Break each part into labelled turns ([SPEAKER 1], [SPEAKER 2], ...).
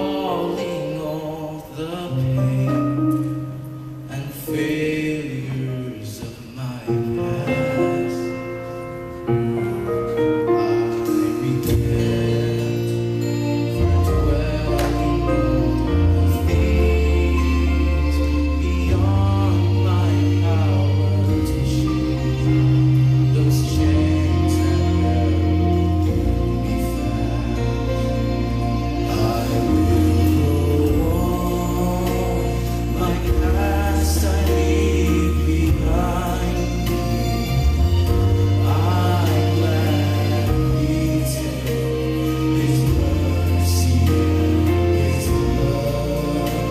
[SPEAKER 1] recalling all the pain and failures of my past. I repent for dwelling on the things beyond my power to shake those chains that held me fast. I will go on, my past I leave behind me. I gladly take His mercy and His love.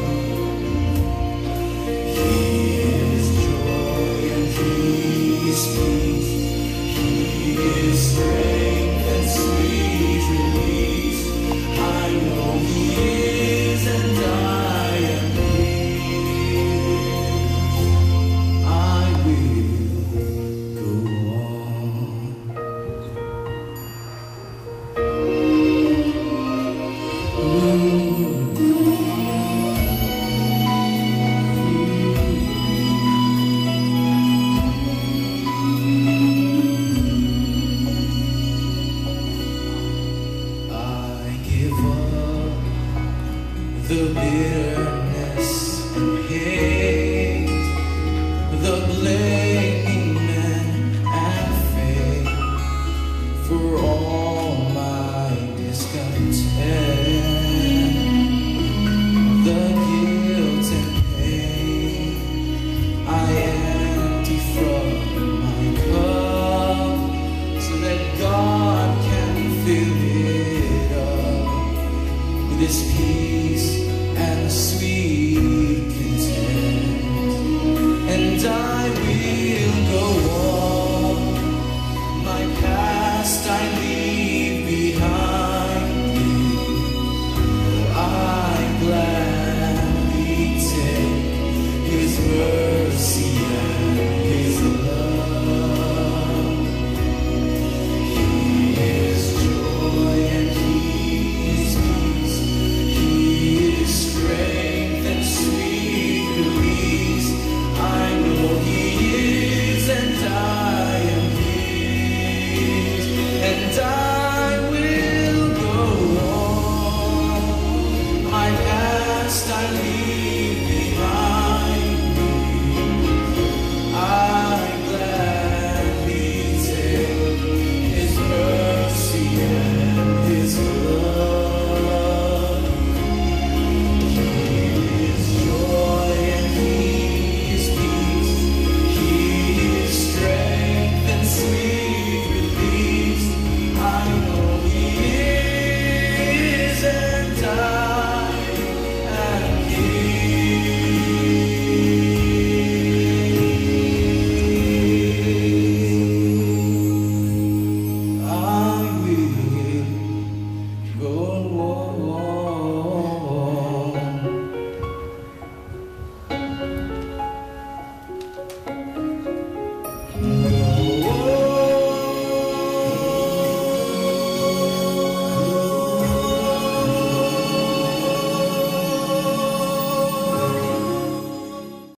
[SPEAKER 1] He is joy and He is peace. He is strength and sweet release. I know He is, and I am His. I will go I give up the bitterness and hate, the blaming men and fate for all my discontent, the guilt and pain. I empty from my cup so that God can fill it up with His peace and sweet content. And I will go on.